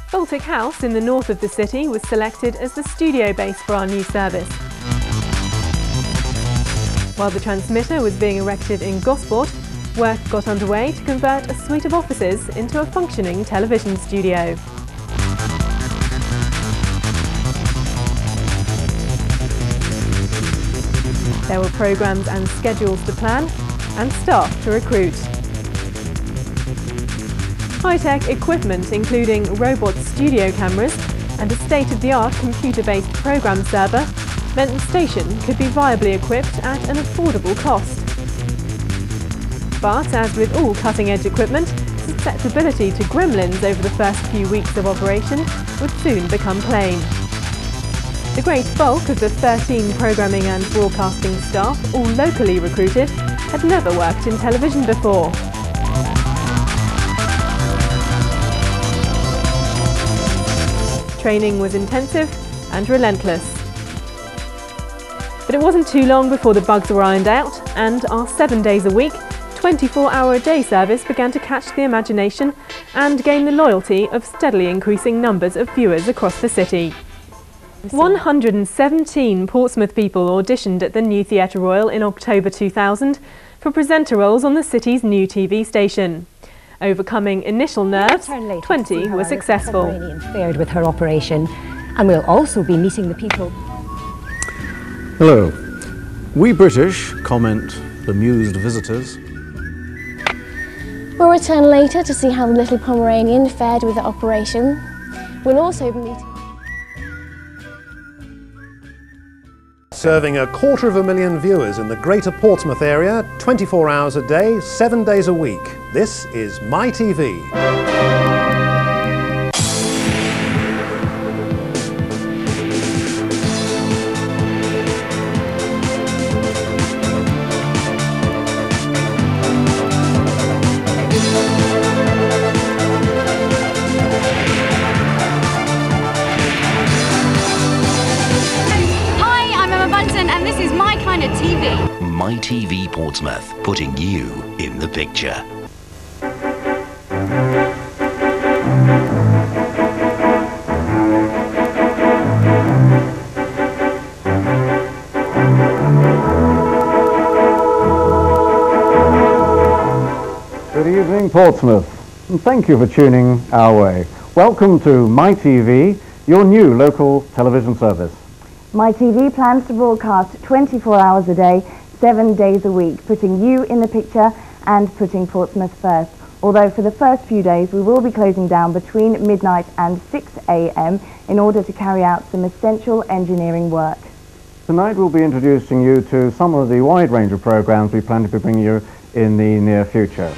Baltic House in the north of the city was selected as the studio base for our new service. While the transmitter was being erected in Gosport, work got underway to convert a suite of offices into a functioning television studio. There were programmes and schedules to plan and staff to recruit. High-tech equipment including robot studio cameras and a state-of-the-art computer-based programme server meant the station could be viably equipped at an affordable cost. But as with all cutting-edge equipment, susceptibility to gremlins over the first few weeks of operation would soon become plain. The great bulk of the 13 programming and broadcasting staff, all locally recruited, had never worked in television before. Training was intensive and relentless. But it wasn't too long before the bugs were ironed out, and our 7 days a week, 24-hour-a-day service began to catch the imagination and gain the loyalty of steadily increasing numbers of viewers across the city. 117 Portsmouth people auditioned at the new Theatre Royal in October 2000 for presenter roles on the city's new TV station. Overcoming initial nerves, 20 were successful. Fared with her operation, and we'll also be meeting the people. Hello. We British comment bemused visitors. We'll return later to see how the little Pomeranian fared with the operation. We'll also be meeting... Serving 250,000 viewers in the greater Portsmouth area, 24 hours a day, 7 days a week. This is My TV. My TV Portsmouth, putting you in the picture. Good evening, Portsmouth, and thank you for tuning our way. Welcome to My TV, your new local television service. My TV plans to broadcast 24 hours a day, 7 days a week, putting you in the picture and putting Portsmouth first. Although for the first few days we will be closing down between midnight and 6 AM in order to carry out some essential engineering work. Tonight we'll be introducing you to some of the wide range of programmes we plan to be bringing you in the near future.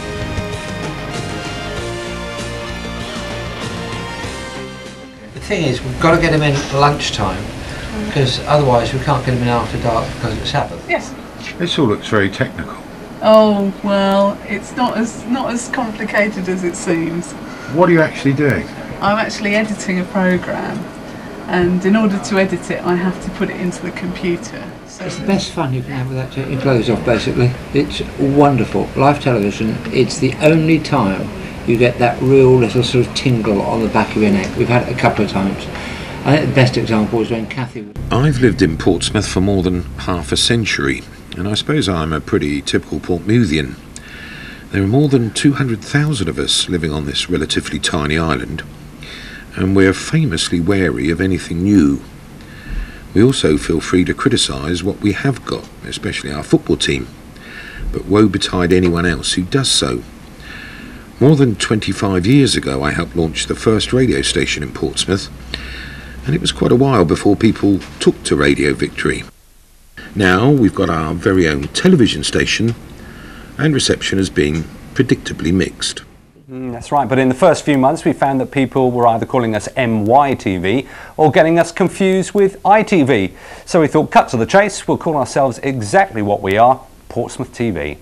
The thing is, we've got to get them in at lunchtime, because otherwise we can't get them in after dark because it's Sabbath. Yes. This all looks very technical. Oh, well, it's not as complicated as it seems. What are you actually doing? I'm actually editing a programme, and in order to edit it I have to put it into the computer. So it's the best fun you can have without taking your clothes off, basically. It's wonderful. Live television, it's the only time you get that real little sort of tingle on the back of your neck. We've had it a couple of times. I think the best example was when Kathy... I've lived in Portsmouth for more than half a century, and I suppose I'm a pretty typical Portmouthian. There are more than 200,000 of us living on this relatively tiny island, and we're famously wary of anything new. We also feel free to criticise what we have got, especially our football team, but woe betide anyone else who does so. More than 25 years ago I helped launch the first radio station in Portsmouth, and it was quite a while before people took to Radio Victory. Now we've got our very own television station, and reception has been predictably mixed. That's right, but in the first few months we found that people were either calling us MYTV or getting us confused with ITV. So we thought, cut to the chase, we'll call ourselves exactly what we are, Portsmouth TV.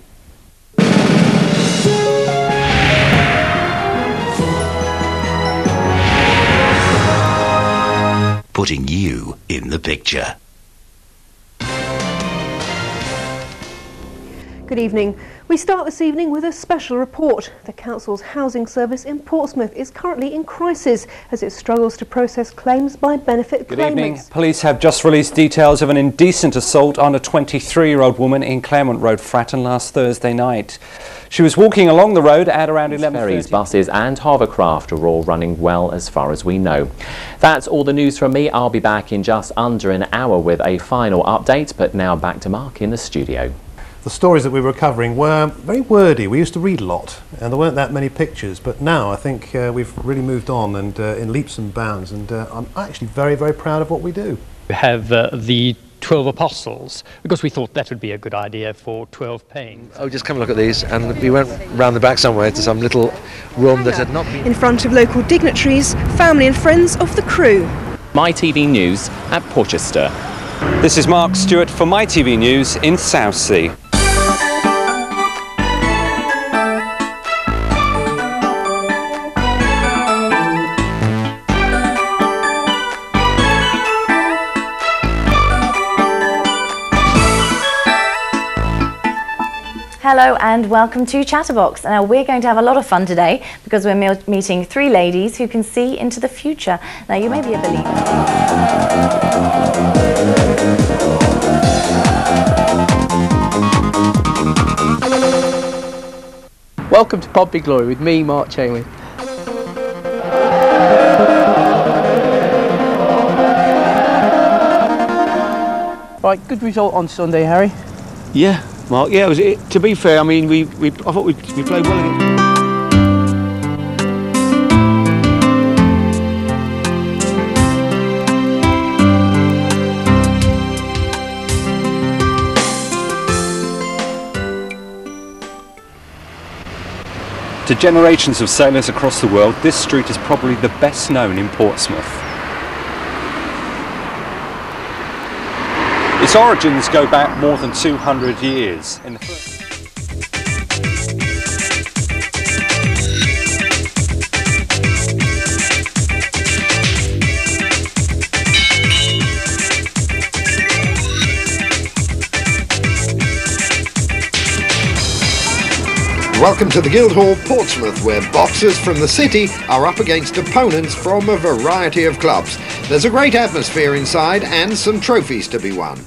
Putting you in the picture. Good evening. We start this evening with a special report. The council's housing service in Portsmouth is currently in crisis as it struggles to process claims by benefit claimants. Good evening. Police have just released details of an indecent assault on a 23-year-old woman in Claremont Road, Fratton, last Thursday night. She was walking along the road at around 11:30. Ferries, buses and hovercraft are all running well as far as we know. That's all the news from me. I'll be back in just under an hour with a final update, but now back to Mark in the studio. The stories that we were covering were very wordy. We used to read a lot and there weren't that many pictures, but now I think we've really moved on and in leaps and bounds, and I'm actually very, very proud of what we do. We have the 12 apostles because we thought that would be a good idea for 12 panes. Oh, just come and look at these, and we went round the back somewhere to some little room that had not been... In front of local dignitaries, family and friends of the crew. MyTV News at Porchester. This is Mark Stewart for MyTV News in Southsea. Hello and welcome to Chatterbox. Now we're going to have a lot of fun today because we're meeting three ladies who can see into the future. Now you may be a believer. Welcome to Pompey Glory with me, Mark Chainway. Right, good result on Sunday, Harry. Yeah. Mark, yeah, to be fair, I mean, I thought we played well against... To generations of sailors across the world, this street is probably the best known in Portsmouth. Its origins go back more than 200 years. In the Welcome to the Guildhall, Portsmouth, where boxers from the city are up against opponents from a variety of clubs. There's a great atmosphere inside and some trophies to be won.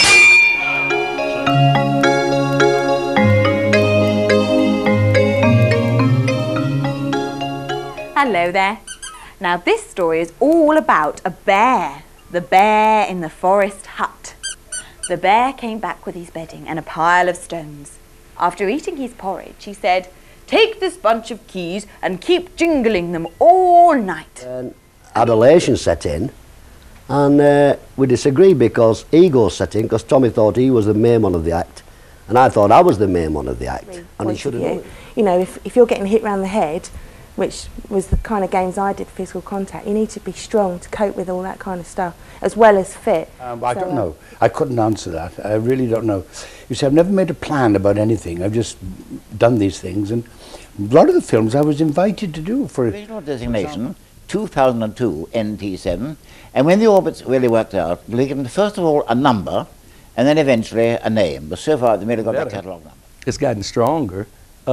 Hello there. Now this story is all about a bear. The bear in the forest hut. The bear came back with his bedding and a pile of stones. After eating his porridge, he said, "Take this bunch of keys and keep jingling them all night." Adulation set in, and we disagreed because ego set in, because Tommy thought he was the main one of the act, and I thought I was the main one of the act, and he should have known. You know, if you're getting hit round the head, which was the kind of games I did, physical contact, you need to be strong to cope with all that kind of stuff, as well as fit. I don't know. I couldn't answer that. I really don't know. You see, I've never made a plan about anything. I've just done these things, and a lot of the films I was invited to do for... Original designation, 2002 NT7, and when the orbits really worked out, we gave them first of all a number, and then eventually a name. But so far, they merely got their catalogue number. It's gotten stronger.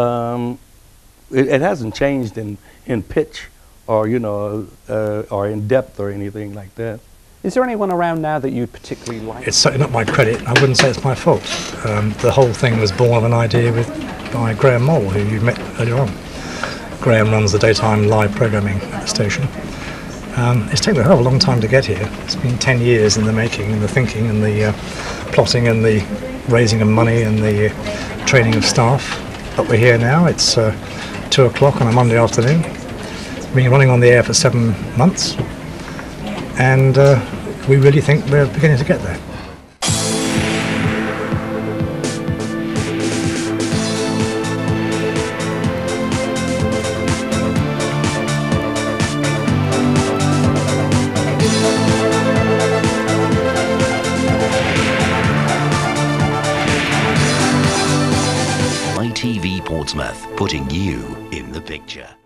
It hasn't changed in pitch or, you know, or in depth or anything like that. Is there anyone around now that you particularly like? It's certainly not my credit. I wouldn't say it's my fault. The whole thing was born of an idea by Graham Moll, who you met earlier on. Graham runs the daytime live programming at the station. It's taken a hell of a long time to get here. It's been 10 years in the making, and the thinking, and the plotting, and the raising of money, and the training of staff. But we're here now. It's 2 o'clock on a Monday afternoon. We've been running on the air for 7 months, and we really think we're beginning to get there. MyTV Portsmouth, putting you in the picture.